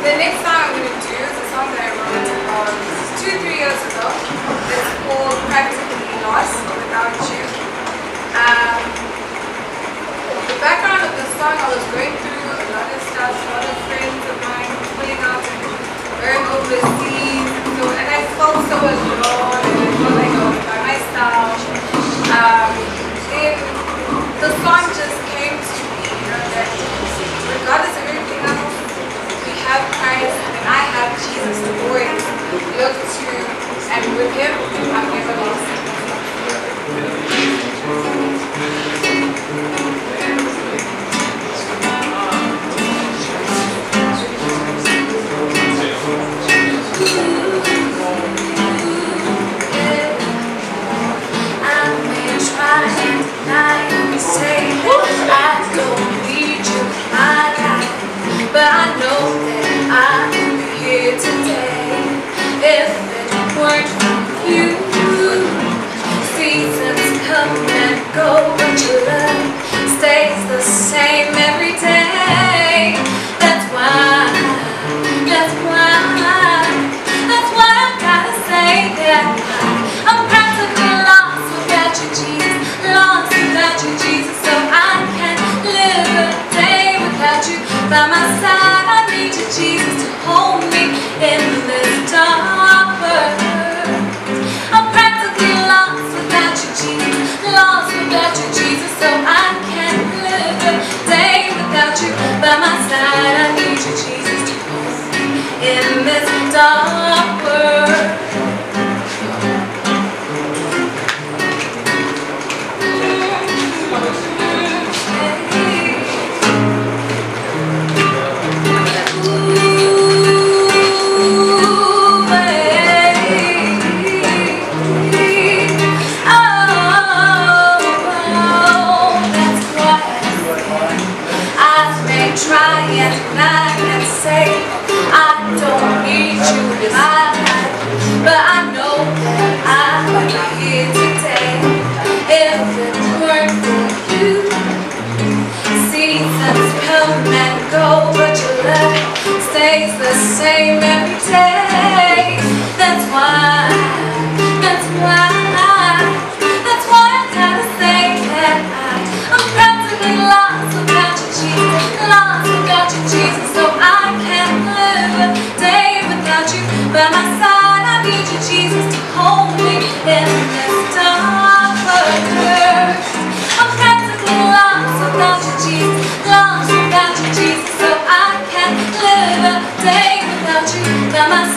The next song I'm going to do is a song that I wrote about 2-3 years ago. It's called Practically Lost Without You. The background of this song, I was going through a lot of stuff, a lot of friends of mine pulling out and going overseas, and I felt so alone, and I felt like I was by myself. Then the song just came to me, that regardless of everything else, we have Christ and I have Jesus to always look to, and with Him, I'm never lost. But I know that I am here today. If it weren't for you, seasons come and go, but your love stays the same every day. That's why I gotta say that I'm practically lost without you, Jesus. Lost without you, Jesus. So I can't live a day without you by my side. I need you, Jesus, to hold me in this dark world. I'm practically lost without you, Jesus. Lost without you, Jesus. So I can't live a day without you by my side. I need you, Jesus, to hold me in this dark world. Try and deny and say I don't need you in my life, but I know that I'm here today. If it weren't for you, seasons come and go, but your love stays the same every day. That's why I gotta say that I'm practically lost without you, Jesus. Lost without you, Jesus. So I can't live a day without you by my side. I need you, Jesus, to hold me in this dark world. I'm practically lost without you, Jesus. Lost without you, Jesus. So I can't live a day without you by my side.